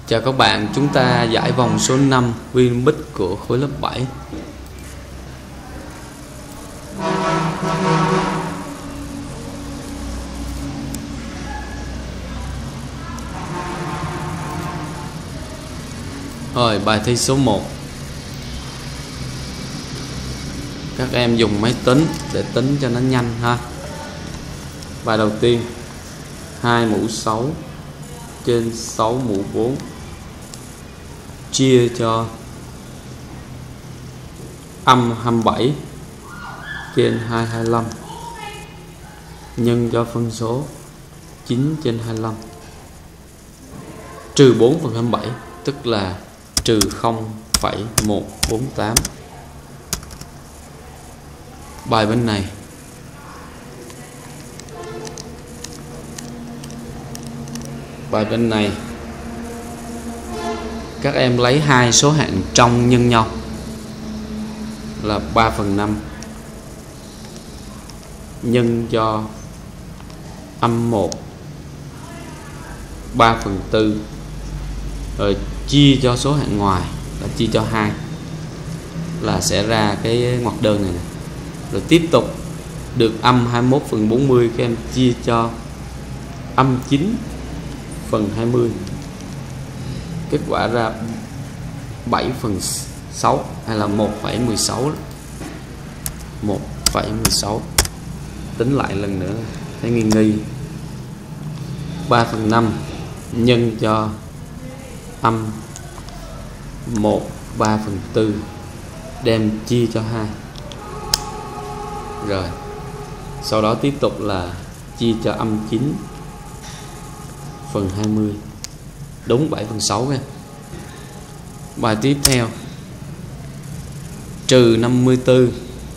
Chào các bạn, chúng ta giải vòng số 5 Winbit của khối lớp 7. Rồi, bài thi số 1. Các em dùng máy tính để tính cho nó nhanh ha. Bài đầu tiên, 2 mũ 6 trên 6 mũ 4 chia cho âm 27 trên 225 nhân cho phân số 9 trên 25 trừ 4 phần 27, tức là trừ 0,148. Bài bên này các em lấy hai số hạng trong nhân nhau là 3/5 nhân cho âm 1 3/4 rồi chia cho số hạng ngoài là chia cho 2 là sẽ ra cái ngoặc đơn này, rồi tiếp tục được âm 21/40, các em chia cho âm 9/20, kết quả ra 7/6 hay là 1,16. 1,16. Tính lại lần nữa thấy nghi. 3/5 nhân cho âm 1 3/4 đem chia cho 2. Rồi sau đó tiếp tục là chia cho âm 9/20, đúng 7/6 nha. Bài tiếp theo, trừ 54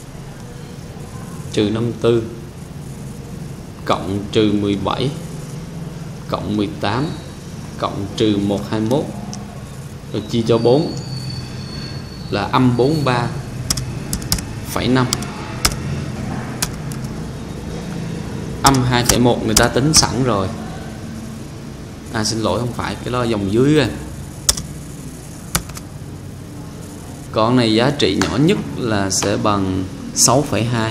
cộng trừ 17 cộng 18 cộng trừ 121 rồi chia cho 4 là âm 43,5. Âm 2,1 người ta tính sẵn rồi. Xin lỗi, không phải, cái đó là dòng dưới rồi. Con này giá trị nhỏ nhất là sẽ bằng 6,2.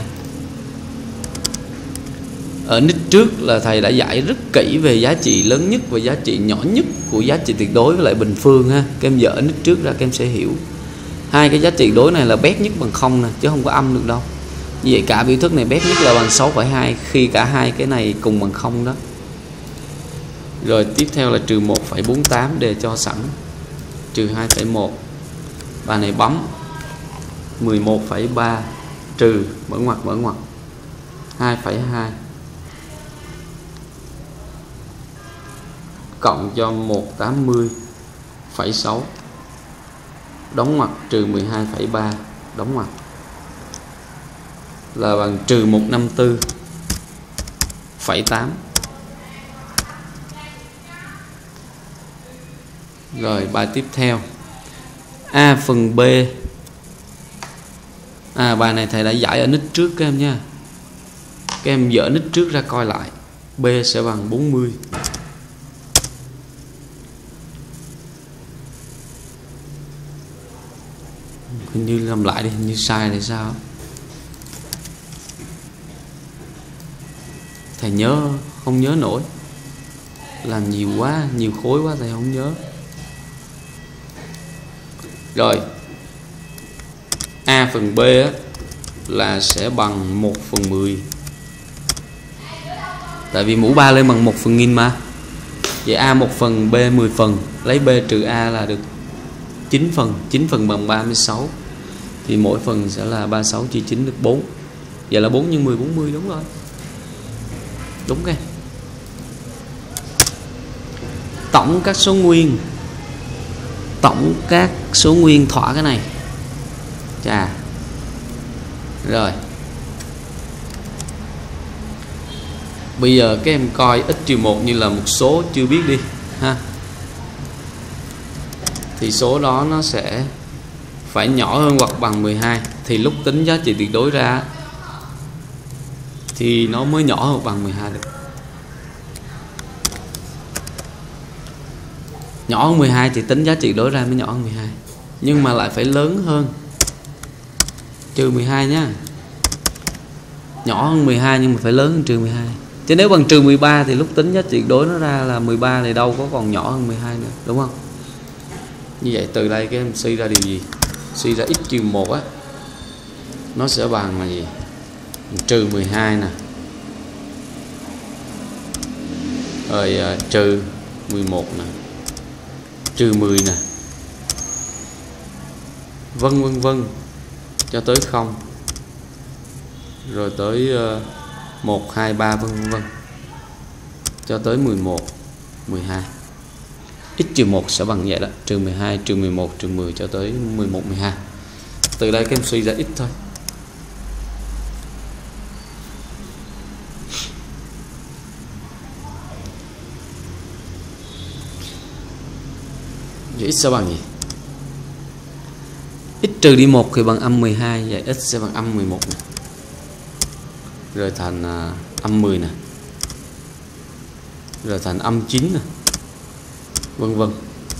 Ở nick trước là thầy đã giải rất kỹ về giá trị lớn nhất và giá trị nhỏ nhất của giá trị tuyệt đối với lại bình phương ha. Các em dỡ nick trước ra các em sẽ hiểu. Hai cái giá trị đối này là bét nhất bằng 0 nè, chứ không có âm được đâu. Như vậy cả biểu thức này bét nhất là bằng 6,2 khi cả hai cái này cùng bằng 0 đó. Rồi tiếp theo là trừ 1,48 để cho sẵn, trừ 2,1. Bài này bấm 11,3 trừ mở ngoặc 2,2 cộng cho 180,6 đóng ngoặc trừ 12,3 đóng ngoặc là bằng trừ 154,8. Rồi bài tiếp theo, A phần B. Bài này thầy đã giải ở nick trước các em nha. Các em dỡ nick trước ra coi lại. B sẽ bằng 40. Hình như làm lại đi, hình như sai thì sao? Thầy không nhớ nổi. Làm nhiều quá, nhiều khối quá thầy không nhớ. Rồi A phần B là sẽ bằng 1/10. Tại vì mũ 3 lên bằng 1/1000 mà. Vậy A 1 phần, B 10 phần. Lấy B trừ A là được 9 phần. 9 phần bằng 36. Thì mỗi phần sẽ là 36 chia 9 được 4. Vậy là 4 nhân 10 40, đúng rồi. Đúng cái. Tổng các số nguyên thỏa cái này. Rồi bây giờ các em coi x-1 như là một số chưa biết đi ha. Thì số đó nó sẽ phải nhỏ hơn hoặc bằng 12 thì lúc tính giá trị tuyệt đối ra thì nó mới nhỏ hơn bằng 12 được. Nhỏ hơn 12 thì tính giá trị đối ra mới nhỏ hơn 12, nhưng mà lại phải lớn hơn trừ 12 nhá. Nhỏ hơn 12 nhưng mà phải lớn hơn trừ 12. Chứ nếu bằng trừ 13 thì lúc tính giá trị đối nó ra là 13 thì đâu có còn nhỏ hơn 12 nữa, đúng không? Như vậy từ đây cái em suy ra điều gì? Suy ra x trừ 1 á, nó sẽ bằng là gì? Trừ 12 nè, rồi trừ 11 nè, trừ 10 nè, vân vân cho tới 0, rồi tới 1, 2, 3 vân vân cho tới 11, 12. X trừ 1 sẽ bằng vậy đó, trừ 12, trừ 11, trừ 10 cho tới 11, 12. Từ đây các em suy ra x thôi. Vậy x sẽ bằng gì? X trừ đi 1 thì bằng âm 12, vậy x sẽ bằng âm 11 này. Rồi thành âm 10 nè, rồi thành âm 9 nè, vân vân.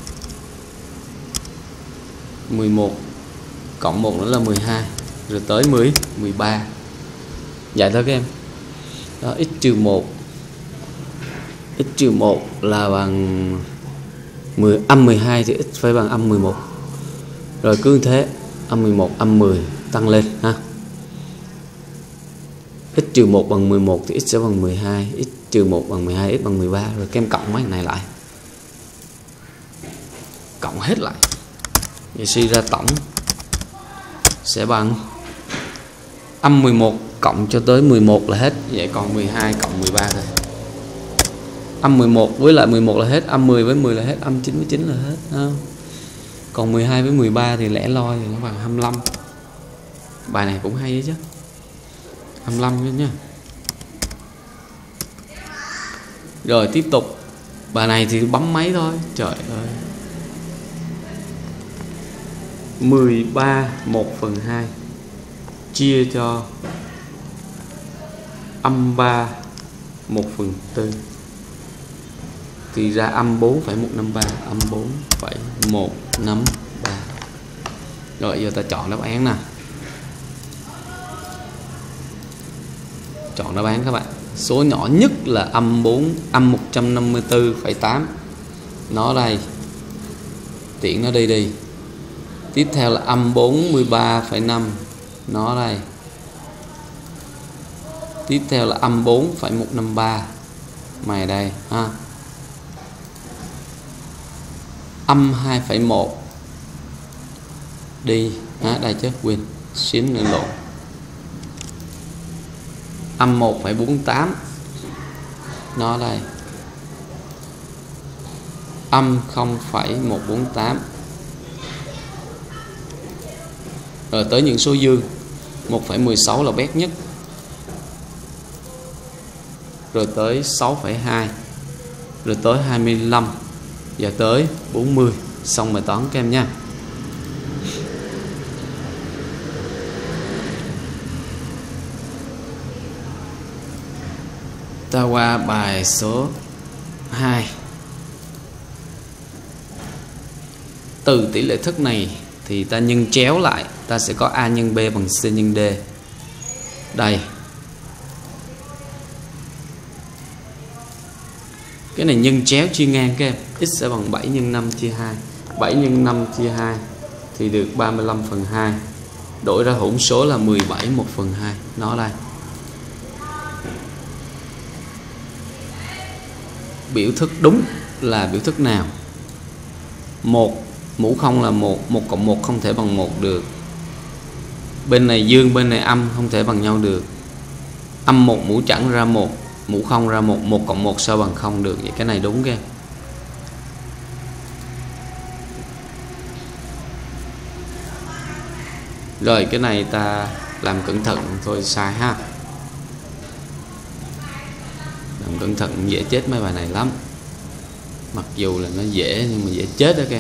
11 cộng 1 nữa là 12, rồi tới 13. Vậy thôi các em. Đó, x trừ 1, x trừ 1 là bằng âm 12 thì x phải bằng âm 11. Rồi cứ như thế, âm 11, âm 10 tăng lên ha. X trừ 1 bằng 11 thì x sẽ bằng 12, x trừ 1 bằng 12, x bằng 13. Rồi các em cộng mấy này lại, cộng hết lại, vậy suy ra tổng sẽ bằng âm 11 cộng cho tới 11 là hết, vậy còn 12 cộng 13 thôi. Âm 11 với lại 11 là hết, âm 10 với 10 là hết, âm 9 với 9 là hết, không? Còn 12 với 13 thì lẻ loi thì nó bằng 25. Bài này cũng hay đấy chứ, 25 chứ nha. Rồi tiếp tục, bài này thì bấm máy thôi, trời ơi. 13 1/2 chia cho âm 3 1/4 thì ra âm 4,153, âm 4,153. Rồi giờ ta chọn đáp án nè. Chọn đáp án các bạn. Số nhỏ nhất là âm 154,8. Nó đây. Tiện nó đi. Tiếp theo là âm 43,5. Nó đây. Tiếp theo là âm 4,153. Mày đây ha. Âm 2,1 đi đây chứ quên xíu nữa lộn. Âm 1,48 nó đây. Âm 0,148. Rồi tới những số dương, 1,16 là bé nhất, rồi tới 6,2, rồi tới 25 và tới 40. Xong bài toán các em nha. Ta qua bài số 2. Từ tỷ lệ thức này thì ta nhân chéo lại, ta sẽ có A nhân B bằng C nhân D. Đây. Cái này nhân chéo chia ngang các em. X sẽ bằng 7 nhân 5 chia 2. 7 nhân 5 chia 2 thì được 35/2. Đổi ra hỗn số là 17 1/2. Nó đây. Biểu thức đúng là biểu thức nào? 1 mũ 0 là 1, 1 cộng 1 không thể bằng 1 được. Bên này dương, bên này âm không thể bằng nhau được. Âm 1 mũ chẵn ra 1, mũ 0 ra 1, 1 cộng 1 sao bằng 0 được. Vậy cái này đúng các em. Rồi cái này ta làm cẩn thận thôi sai ha. Làm cẩn thận dễ chết mấy bài này lắm. Mặc dù là nó dễ nhưng mà dễ chết đó các em.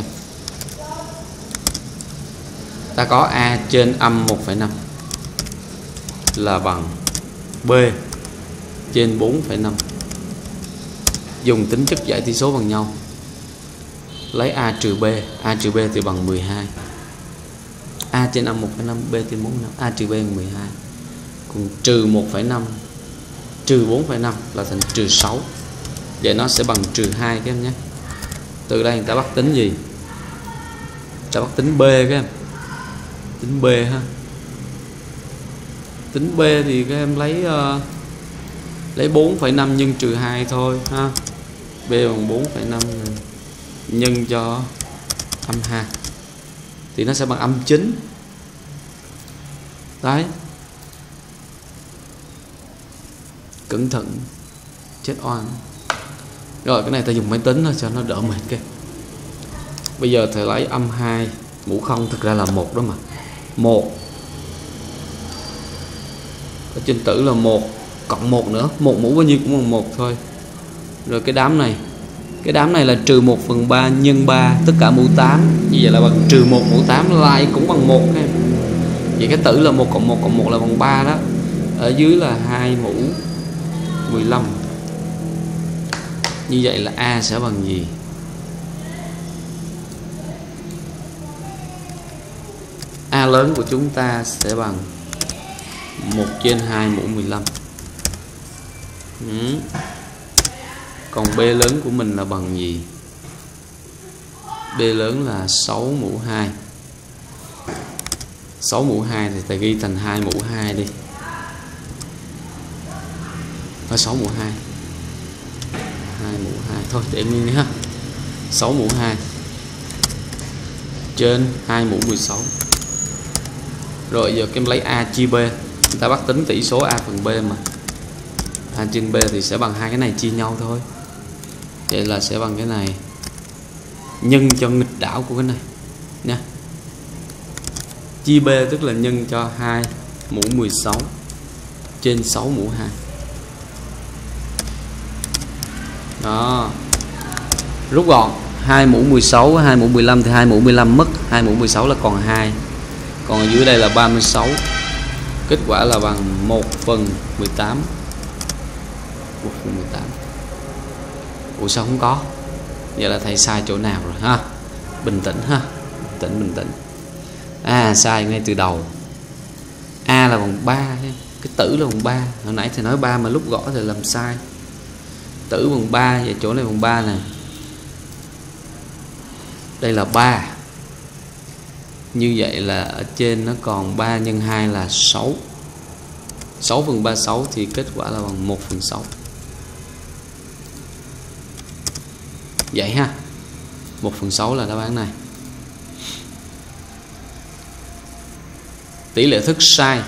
Ta có A trên âm 1,5 là bằng B trên 4,5. Dùng tính chất giải tỷ số bằng nhau lấy A trừ B. A trừ B thì bằng 12. A trên 1,5, B trên 4,5. A trừ B bằng 12. Còn trừ 1,5 trừ 4,5 là thành trừ 6. Vậy nó sẽ bằng trừ 2 các em nhé. Từ đây người ta bắt tính gì? Người ta bắt tính B các em. Tính B ha. Tính B thì các em lấy 4,5 nhân trừ 2 thôi ha. B bằng 4,5 nhân cho âm 2 thì nó sẽ bằng âm 9. Đấy. Cẩn thận chết oan. Rồi cái này ta dùng máy tính thôi cho nó đỡ mệt cái. Bây giờ thầy lấy âm 2 mũ 0 thực ra là 1 đó mà. 1 ở trên tử là 1 cộng 1 nữa, 1 mũ bao nhiêu cũng bằng 1 thôi. Rồi cái đám này là trừ 1/3 nhân 3 tất cả mũ 8. Như vậy là bằng trừ 1 mũ 8 lại cũng bằng 1 các em. Vậy cái tử là 1 cộng 1 cộng 1 là bằng 3 đó. Ở dưới là 2 mũ 15. Như vậy là A sẽ bằng gì? A lớn của chúng ta sẽ bằng 1/2 mũ 15. Còn B lớn của mình là bằng gì? B lớn là 6 mũ 2. 6 mũ 2 thì ta ghi thành 2 mũ 2 đi. Ở 6 mũ 2. 2 mũ 2 thôi để nguyên đi ha. 6 mũ 2 trên 2 mũ 16. Rồi giờ em lấy A chia B. Chúng ta bắt tính tỷ số A phần B mà. A trên B thì sẽ bằng hai cái này chia nhau thôi. Vậy là sẽ bằng cái này nhân cho nghịch đảo của cái này nha. Chia B tức là nhân cho 2 mũ 16 trên 6 mũ 2. Đó. Rút gọn 2 mũ 16, 2 mũ 15 thì 2 mũ 15 mất, 2 mũ 16 là còn 2. Còn ở dưới đây là 36. Kết quả là bằng 1/18. 1/18. Ủa sao không có? Vậy là thầy sai chỗ nào rồi ha? Bình tĩnh ha. Bình tĩnh. Sai ngay từ đầu. A là bằng 3, cái tử là bằng 3. Hồi nãy thầy nói 3 mà lúc gõ thì làm sai. Tử bằng 3, vậy chỗ này bằng 3 nè. Đây là 3. Như vậy là ở trên nó còn 3 nhân 2 là 6. 6/36 thì kết quả là bằng 1/6. Vậy ha. 1/6 là đáp án này. Tỷ lệ thức sai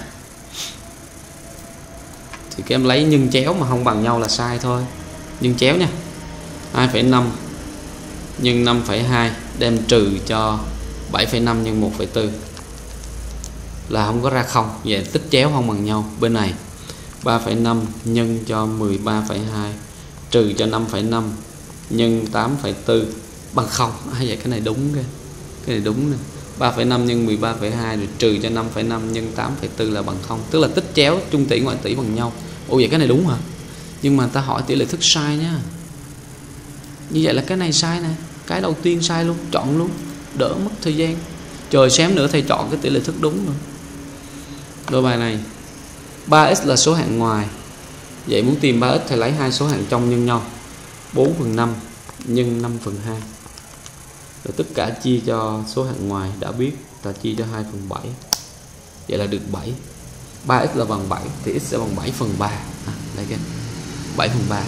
thì các em lấy nhân chéo mà không bằng nhau là sai thôi. Nhân chéo nha. 2,5 nhân 5,2 đem trừ cho 7,5 nhân 1,4 là không có ra không. Vậy tích chéo không bằng nhau. Bên này 3,5 nhân cho 13,2 trừ cho 5,5 nhân 8,4 bằng 0. Vậy cái này đúng cái này đúng nè. 3,5 nhân 13,2 rồi trừ cho 5,5 nhân 8,4 là bằng 0. Tức là tích chéo trung tỷ ngoại tỷ bằng nhau. Ủa vậy cái này đúng hả? Nhưng mà ta hỏi tỷ lệ thức sai nhá. Như vậy là cái này sai nè. Cái đầu tiên sai luôn, chọn luôn, đỡ mất thời gian. Trời xém nữa thầy chọn cái tỷ lệ thức đúng rồi. Đôi bài này 3x là số hạng ngoài. Vậy muốn tìm 3x thầy lấy hai số hạng trong nhân nhau. 4/5 nhân 5/2. Rồi tất cả chia cho số hạng ngoài đã biết, ta chia cho 2/7. Vậy là được 7. 3x là bằng 7 thì x sẽ bằng 7/3. Đây cái 7/3.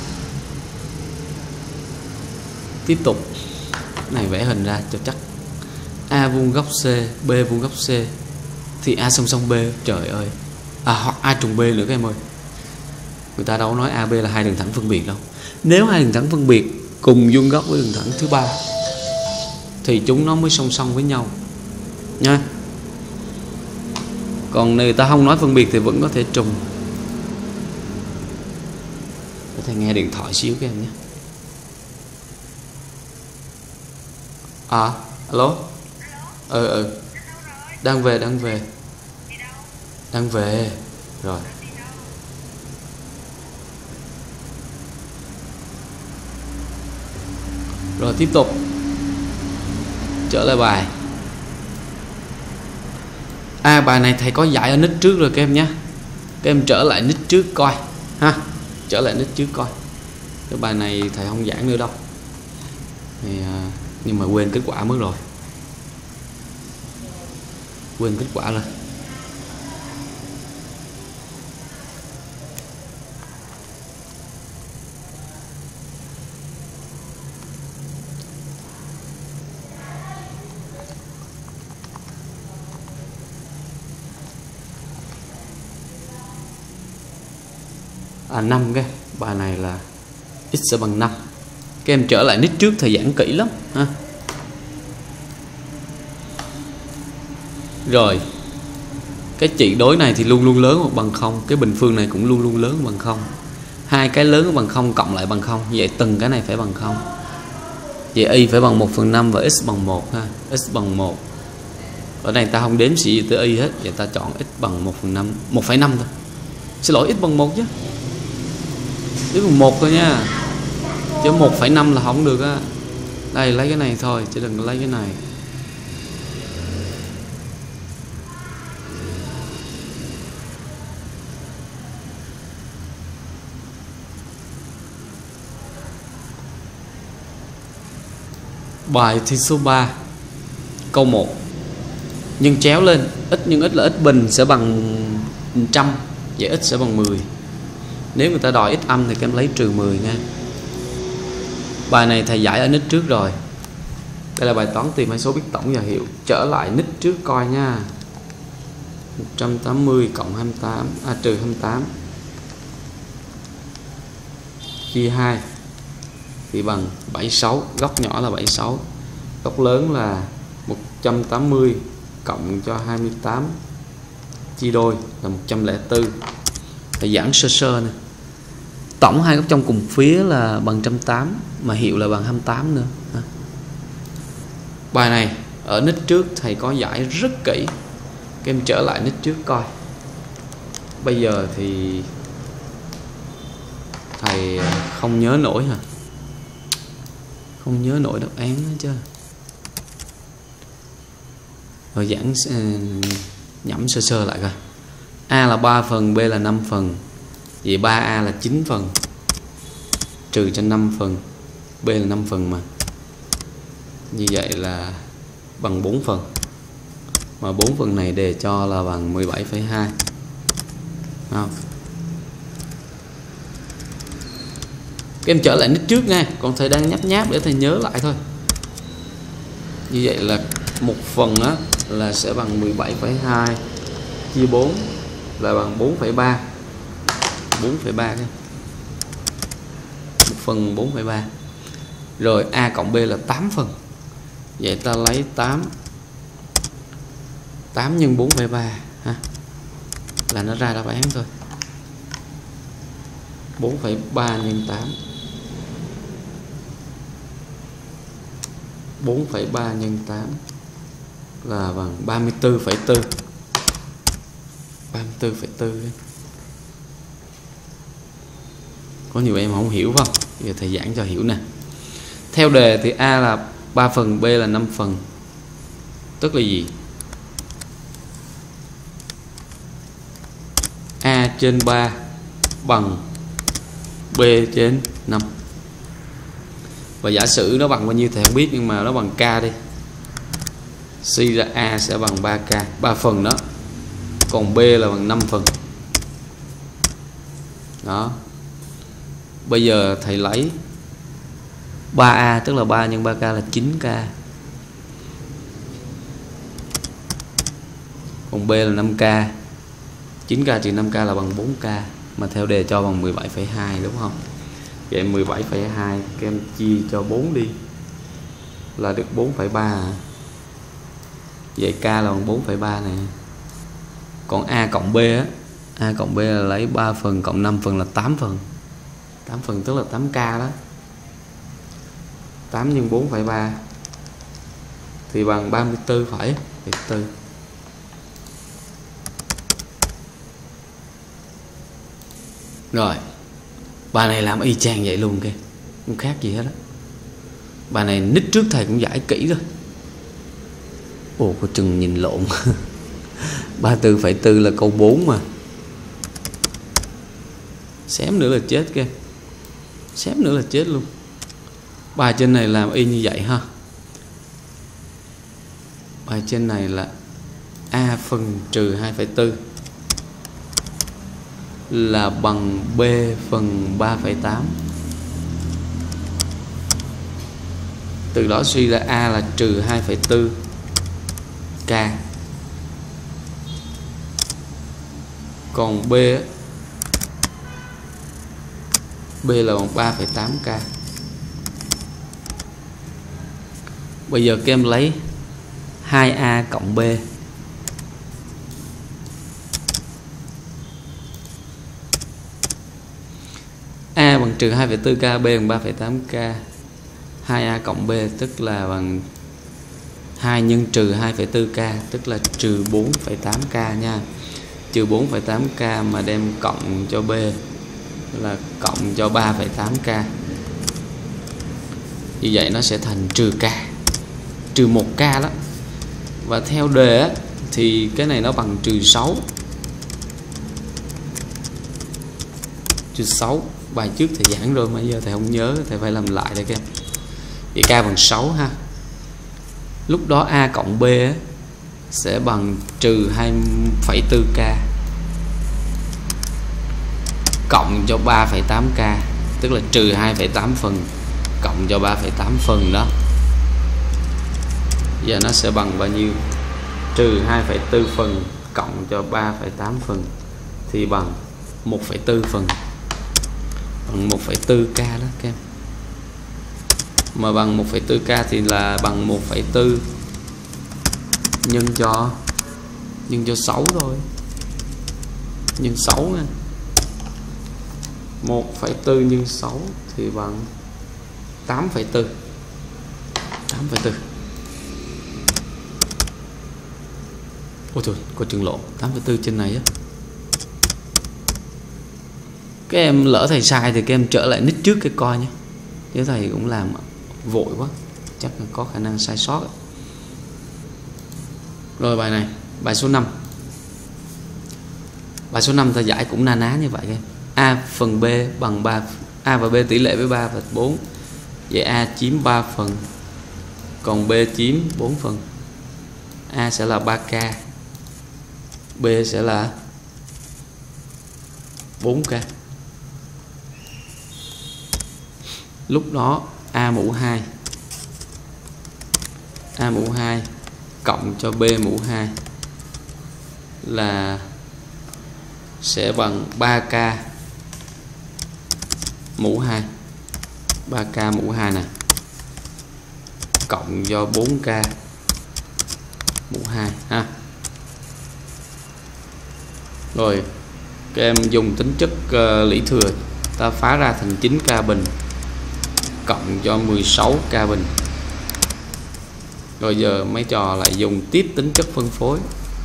Tiếp tục. Này vẽ hình ra cho chắc. A vuông góc C, B vuông góc C thì A song song B. Trời ơi. Hoặc A trùng B nữa các em ơi. Người ta đâu nói AB là hai đường thẳng phân biệt đâu. Nếu hai đường thẳng phân biệt cùng vuông góc với đường thẳng thứ ba thì chúng nó mới song song với nhau nha. Còn người ta không nói phân biệt thì vẫn có thể trùng. Để thầy nghe điện thoại xíu các em nhé. Alo. Đang về rồi. Rồi tiếp tục. Trở lại bài. Bài này thầy có giải ở nick trước rồi các em nhé. Các em trở lại nick trước coi ha. Trở lại nick trước coi. Cái bài này thầy không giảng nữa đâu thì, nhưng mà quên kết quả mất rồi. Quên kết quả rồi. À 5 cái. Bài này là x sẽ bằng 5. Các em trở lại nick trước thầy giảng kỹ lắm ha. Rồi cái trị đối này thì luôn luôn lớn hoặc bằng 0. Cái bình phương này cũng luôn luôn lớn bằng 0. Hai cái lớn bằng 0 cộng lại bằng 0. Vậy từng cái này phải bằng 0. Vậy y phải bằng 1/5 và x bằng 1 ha. X bằng 1. Ở đây ta không đếm gì tới y hết. Vậy ta chọn x bằng 1/5, 1,5 thôi. Xin lỗi, x bằng 1 chứ. X bằng 1 thôi nha. Chứ 1,5 là không được á. Đây lấy cái này thôi, chứ đừng lấy cái này. Bài thi số 3 câu 1. Nhân chéo lên. X nhân x là x bình sẽ bằng 100. Vậy x sẽ bằng 10. Nếu người ta đòi x âm thì các em lấy -10 nha. Bài này thầy giải ở nick trước rồi. Đây là bài toán tìm hai số biết tổng và hiệu. Trở lại nick trước coi nha. 180 cộng 28 trừ 28 chia 2 thì bằng 76. Góc nhỏ là 76. Góc lớn là 180 cộng cho 28 chia đôi là 104. Thầy giảng sơ sơ nè. Tổng hai góc trong cùng phía là bằng 180 mà hiệu là bằng 28 nữa. Bài này ở nick trước thầy có giải rất kỹ. Các em trở lại nick trước coi. Bây giờ thì thầy không nhớ nổi hả? Không nhớ nổi đáp án nữa chứ. Rồi giảng nhẩm sơ sơ lại coi. A là 3 phần, B là 5 phần. Vậy 3A là 9 phần. Trừ cho 5 phần. B là 5 phần mà. Như vậy là bằng 4 phần. Mà 4 phần này đề cho là bằng 17,2. Không? Các em trở lại nick trước nha. Còn thầy đang nháp nháp để thầy nhớ lại thôi. Như vậy là 1 phần á là sẽ bằng 17,2 chia 4 là bằng 4,3. 4,3 cái. 1 phần 4,3. Rồi A cộng B là 8 phần. Vậy ta lấy 8 nhân 4,3 ha. Là nó ra đáp án thôi. 4,3 nhân 8. 4,3 nhân 8 là bằng 34,4. 34,4. Có nhiều em không hiểu phải không? Giờ thầy giảng cho hiểu nè. Theo đề thì A là 3 phần, B là 5 phần. Tức là gì? A trên 3 bằng B trên 5. Và giả sử nó bằng bao nhiêu thầy không biết, nhưng mà nó bằng K đi. Suy ra A sẽ bằng 3K, 3 phần đó. Còn B là bằng 5 phần. Đó. Bây giờ thầy lấy 3A, tức là 3 nhân 3K là 9K. Còn B là 5K. 9K trừ 5K là bằng 4K. Mà theo đề cho bằng 17,2 đúng không? Vậy 17,2 các em chia cho 4 đi là được 4,3. Vậy K là bằng 4,3 này. Còn A cộng B á, A cộng B là lấy 3 phần cộng 5 phần là 8 phần. 8 phần tức là 8K đó. 8 nhân 4,3 thì bằng 34,4. Rồi. Bài này làm y chang vậy luôn kìa. Không khác gì hết á. Bài này nick trước thầy cũng giải kỹ rồi. Ồ, có chừng nhìn lộn. 34,4 là câu 4 mà. Xém nữa là chết kìa. Xém nữa là chết luôn. Bài trên này làm y như vậy ha. Bài trên này là A phần trừ 2,4 là bằng B phần 3,8. Từ đó suy ra A là trừ 2,4 K. Còn B là bằng 3,8 K. Bây giờ các em lấy 2A cộng B. A bằng trừ 2,4 K, B bằng 3,8 K. 2A cộng B tức là bằng 2 nhân trừ 2,4 K, tức là trừ 4,8 K nha. Trừ 4,8 K mà đem cộng cho B là cộng cho 3,8 K. Như vậy nó sẽ thành trừ K, trừ 1 K đó. Và theo đề á, thì cái này nó bằng trừ 6. Trừ 6. Bài trước thầy giảng rồi mà giờ thầy không nhớ, thầy phải làm lại đây các em. Vậy K bằng 6 ha. Lúc đó A cộng B á, sẽ bằng trừ 2,4 K cộng cho 3,8 K, tức là trừ 2,8 phần cộng cho 3,8 phần đó. Giờ nó sẽ bằng bao nhiêu? Trừ 2,4 phần cộng cho 3,8 phần thì bằng 1,4 phần. Bằng 1,4 K đó các em. Mà bằng 1,4 K thì là bằng 1,4 nhân cho 6 thôi. Nhân 6 nha. 1,4 nhân 6 thì bằng 8,4. 8,4. Ôi trời, có chừng lộn. 8,4 trên này á. Các em lỡ thầy sai thì các em trở lại nick trước cái coi nhé. Chứ thầy cũng làm vội quá, chắc là có khả năng sai sót. Rồi bài này, bài số 5. Bài số 5 ta giải cũng na ná như vậy em. A phần B bằng 3, A và B tỷ lệ với 3 và 4. Vậy A chiếm 3 phần, còn B chiếm 4 phần. A sẽ là 3K, B sẽ là 4K. Lúc đó A mũ 2, A mũ 2 cộng cho B mũ 2 là sẽ bằng 3K mũ 2. 3K mũ 2 nè, cộng cho 4K mũ 2 ha. Rồi các em dùng tính chất lũy thừa ta phá ra thành 9K bình cộng cho 16K bình. Rồi giờ mấy trò lại dùng tiếp tính chất phân phối.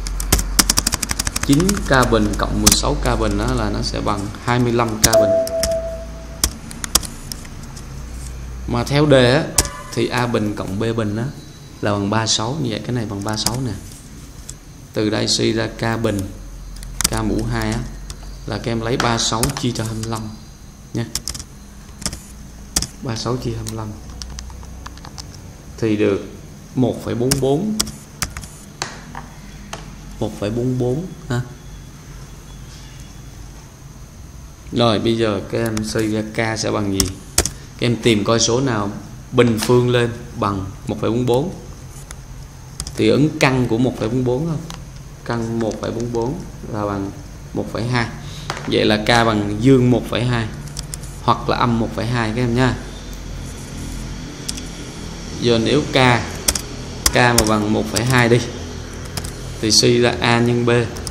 9K bình cộng 16K bình đó là nó sẽ bằng 25K bình. Mà theo đề á, thì A bình cộng B bình đó là bằng 36. Như vậy cái này bằng 36 nè. Từ đây suy ra K bình, K mũ 2 á, là các em lấy 36 chia cho 25 nha. 36 chia 25 thì được 1,44. 1,44 ha. Rồi bây giờ các em suy ra K sẽ bằng gì? Các em tìm coi số nào bình phương lên bằng 1,44 thì ứng căn của 1,44 không? Căn 1,44 là bằng 1,2. Vậy là K bằng dương 1,2 hoặc là âm 1,2 các em nha. Giờ nếu K mà bằng 1,2 đi thì suy ra A nhân B.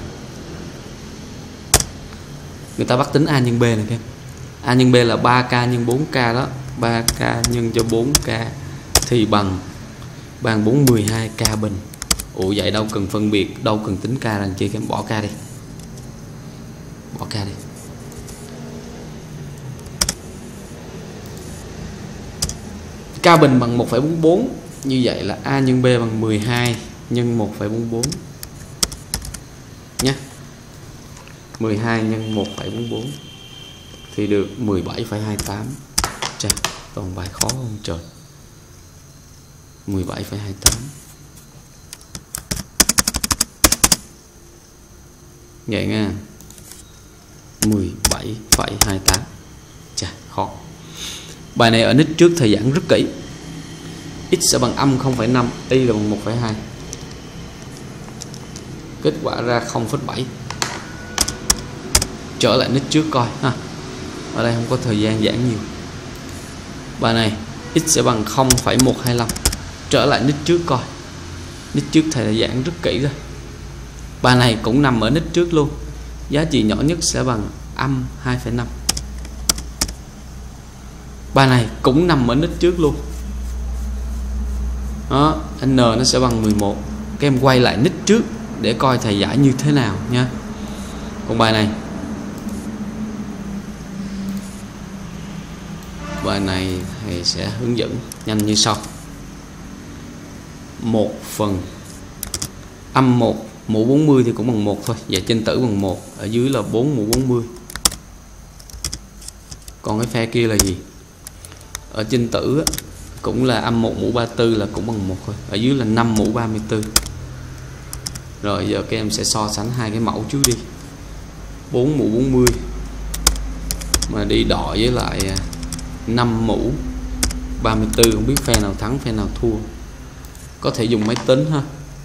Người ta bắt tính A nhân B này các em. A nhân B là 3K nhân 4K đó. 3K nhân cho 4K thì bằng 12K bình. Ủa vậy đâu cần phân biệt, đâu cần tính K làm chi, các em bỏ K đi. Bỏ K đi. K bình bằng 1,44. Như vậy là A nhân B bằng 12 nhân 1,44 nhé. 12 nhân 1,44 thì được 17,28. Chà, toàn bài khó không trời. 17,28. Vậy nha. 17,28. Chà, khó. Bài này ở nick trước thầy giảng rất kỹ. X sẽ bằng âm 0,5, Y là bằng 1,2. Kết quả ra 0,7. Trở lại nick trước coi ha. Ở đây không có thời gian giảng nhiều. Bài này X sẽ bằng 0,125. Trở lại nick trước coi. Nick trước thầy đã giảng rất kỹ rồi. Bài này cũng nằm ở nick trước luôn. Giá trị nhỏ nhất sẽ bằng âm 2,5. Bài này cũng nằm ở nick trước luôn. Đó, N nó sẽ bằng 11. Các em quay lại nick trước để coi thầy giải như thế nào nha. Còn bài này thầy sẽ hướng dẫn nhanh như sau. 1 phần âm 1 mũ 40 thì cũng bằng 1 thôi. Vậy trên tử bằng 1. Ở dưới là 4 mũ 40. Còn cái phe kia là gì? Ở trên tử cũng là âm 1 mũ 34 là cũng bằng 1 thôi. Ở dưới là 5 mũ 34. Rồi giờ các em sẽ so sánh hai cái mẫu trước đi. 4 mũ 40 mà đi đọ với lại 5 mũ 34, không biết phe nào thắng phe nào thua. Có thể dùng máy tính ha.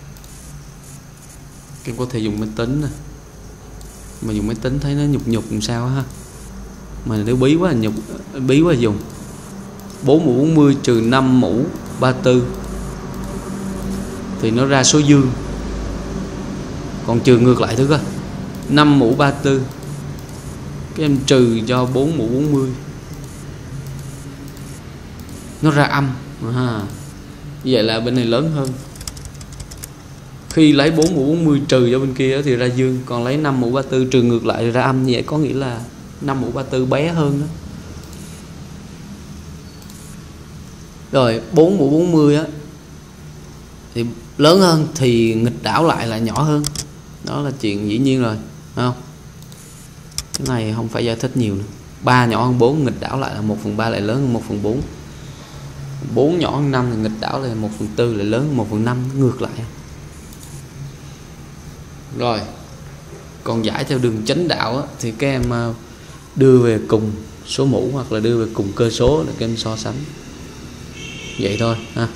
Các em có thể dùng máy tính nè. Mà dùng máy tính thấy nó nhục làm sao ha. Mà nếu bí quá dùng 4 mũ 40 trừ 5 mũ 34 thì nó ra số dương. Còn trừ ngược lại thử coi. 5 mũ 34 các em trừ cho 4 mũ 40 nó ra âm. Như vậy là bên này lớn hơn. Khi lấy 4 mũ 40 trừ cho bên kia thì ra dương. Còn lấy 5 mũ 34 trừ ngược lại thì ra âm. Như vậy có nghĩa là 5 mũ 34 bé hơn đó. Rồi 4 mũ 40 á thì lớn hơn thì nghịch đảo lại là nhỏ hơn. Đó là chuyện dĩ nhiên rồi, phải không? Cái này không phải giải thích nhiều nữa. 3 nhỏ hơn 4 nghịch đảo lại là 1/3 lại lớn hơn 1/4. 4 nhỏ hơn 5 thì nghịch đảo lại 1/4 lại lớn hơn 1/5, ngược lại. Rồi còn giải theo đường chánh đạo á, thì các em đưa về cùng số mũ hoặc là đưa về cùng cơ số để các em so sánh. Vậy thôi ha.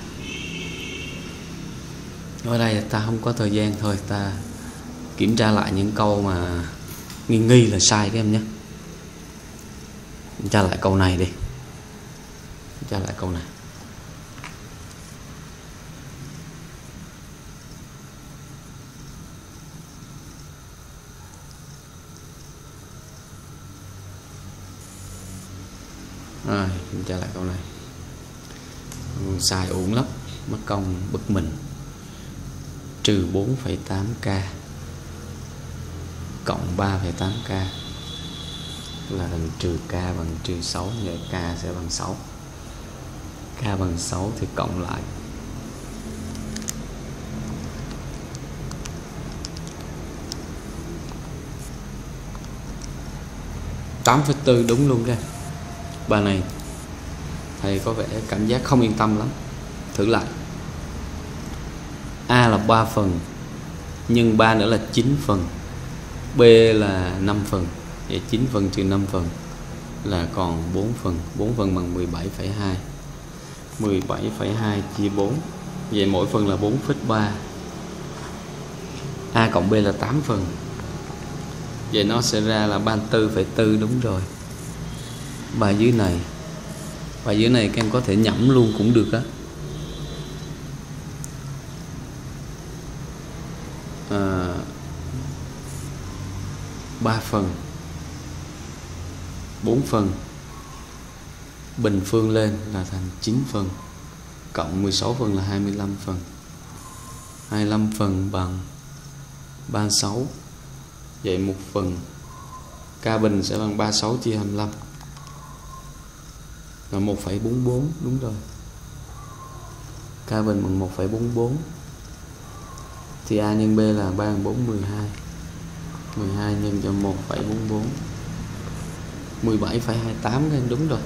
Ở đây ta không có thời gian thôi, ta kiểm tra lại những câu mà nghi là sai các em nhé. Kiểm tra lại câu này đi. Kiểm tra lại câu này. Rồi, kiểm tra lại câu này. Sai uổng lắm, mất công bực mình. Trừ 4,8k cộng 3,8k là thành trừ k bằng trừ 6. Vậy k sẽ bằng 6. K bằng 6 thì cộng lại (8,4) đúng luôn ra. Bài này thầy có vẻ cảm giác không yên tâm lắm. Thử lại. A là 3 phần, nhân 3 nữa là 9 phần. B là 5 phần. Vậy 9 phần trừ 5 phần là còn 4 phần. 4 phần bằng 17,2. 17,2 chia 4. Vậy mỗi phần là 4,3. A cộng B là 8 phần. Vậy nó sẽ ra là 34,4 đúng rồi. Bài dưới này các em có thể nhẩm luôn cũng được á. 3 phần, 4 phần, bình phương lên là thành 9 phần, cộng 16 phần là 25 phần. 25 phần bằng 36. Vậy 1 phần K bình sẽ bằng 36 chia 25 là 1,44. Đúng rồi. K bình bằng 1,44. thì A nhân B là 3 4 12. 12 nhân cho 1,44 17,28 các em, đúng rồi.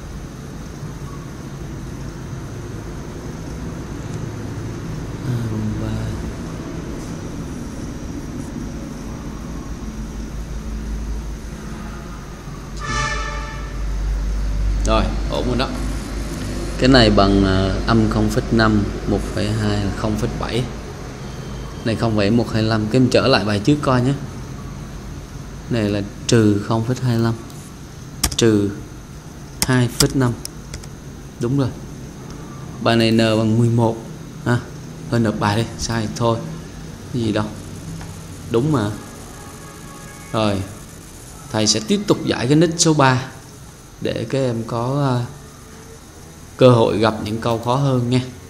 Rồi, ổn rồi đó. Cái này bằng âm 0,5, 1,2 là 0,7. Này 0,125. Các em trở lại bài trước coi nhé. Này là trừ 0,25, trừ 2,5. Đúng rồi. Bài này n bằng 11 ha. Hơi nộp bài đi, sai thôi. Cái gì đâu. Đúng mà. Rồi, thầy sẽ tiếp tục giải cái nick số 3 để các em có cơ hội gặp những câu khó hơn nha.